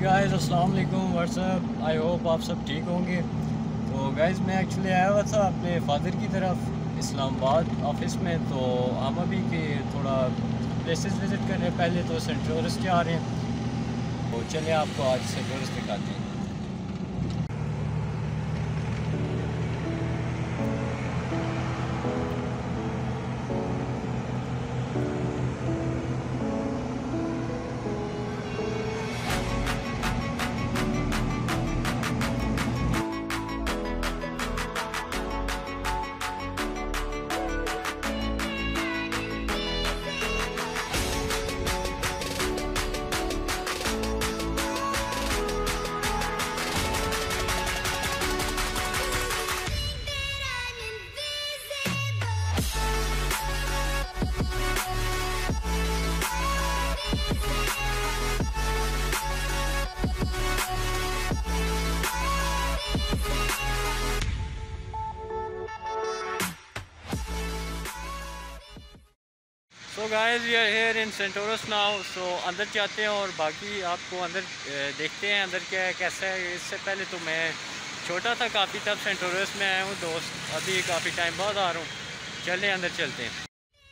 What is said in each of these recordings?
Guys अस्सलाम वालेकुम WhatsApp. I hope आप सब ठीक होंगे। तो गाइस मैं एक्चुअली आया हुआ था अपने फादर की तरफ इस्लामाबाद ऑफिस में। तो हम अभी के थोड़ा प्लेसेस विज़िट कर रहे हैं। पहले तो सेंटोरस के आ रहे हैं, तो चलिए आपको आज सेंटोरस दिखाते हैं। So guys we are here in Centaurus now. So अंदर जाते हैं और बाकी आपको अंदर देखते हैं अंदर क्या है कैसा है। इससे पहले तो मैं छोटा था काफ़ी, तब सेंटोरस में आया हूँ दोस्त, अभी काफ़ी टाइम बाद आ रहा हूँ। चलें अंदर चलते हैं।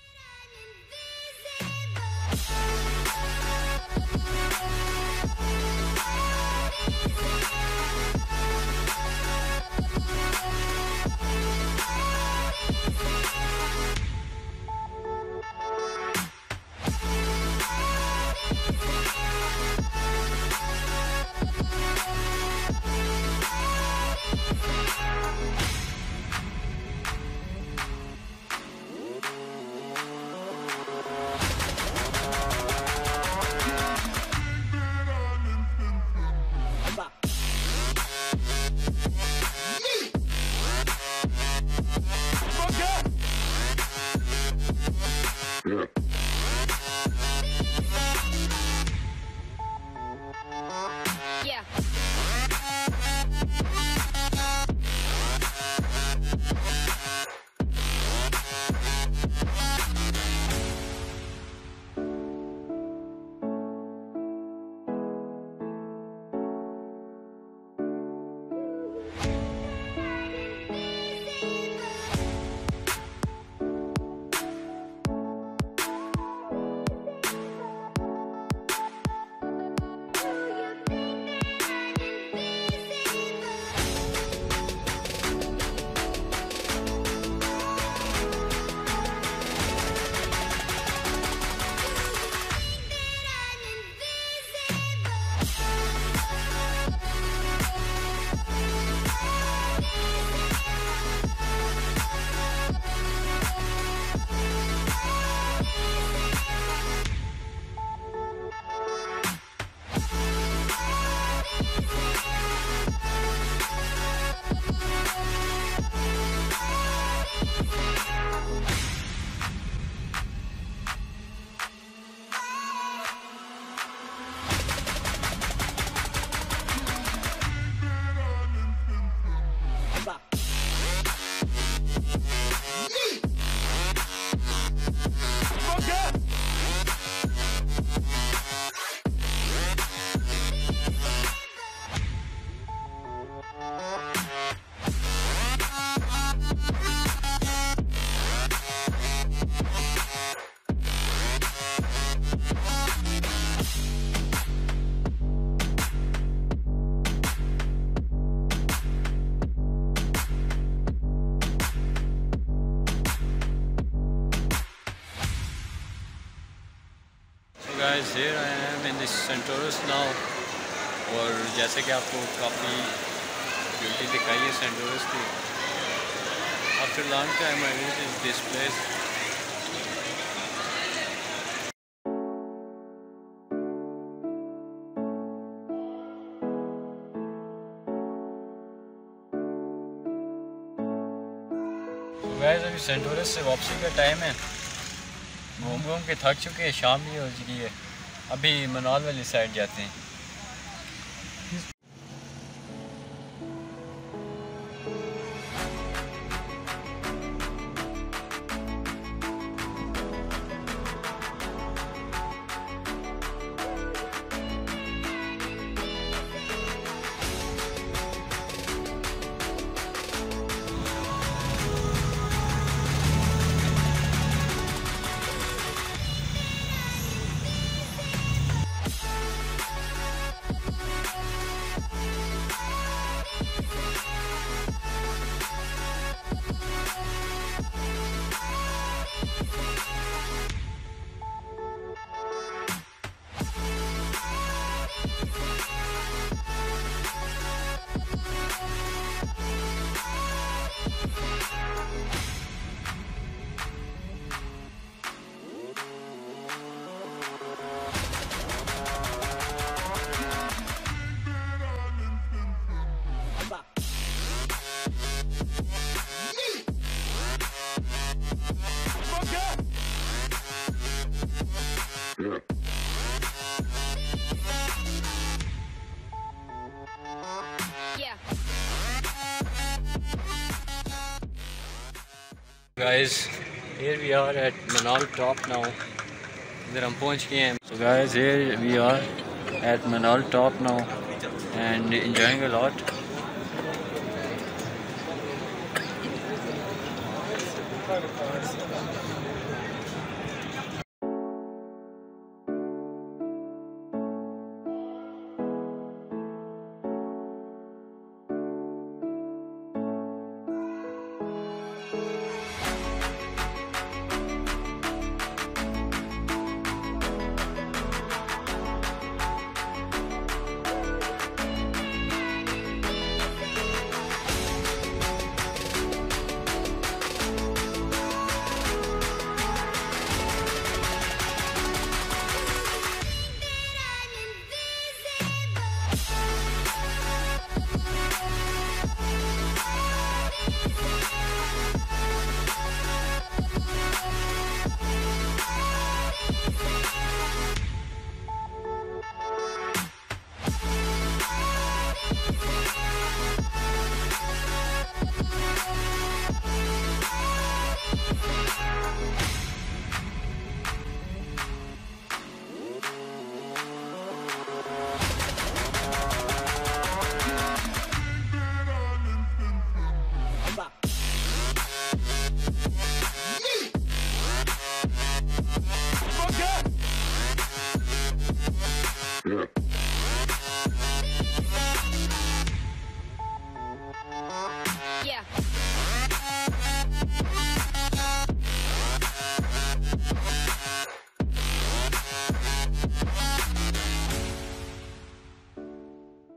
Guys, here I am in this Centaurus now। और जैसे कि आपको काफ़ी ब्यूटी दिखाई है सेंटोरस की। After long time I visit this place. Guys अभी सेंटोरस से वापसी का टाइम है। घूम के थक चुके हैं, शाम भी हो चुकी है। अभी मनाल वाली साइड जाते हैं। Guys, here we are at Monal Top now. इधर हम पहुंच गए हैं. So guys, here we are at Monal Top now and enjoying a lot.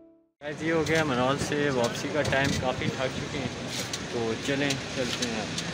ये हो गया मनॉल से वापसी का टाइम. काफ़ी थक चुके हैं तो चलते हैं.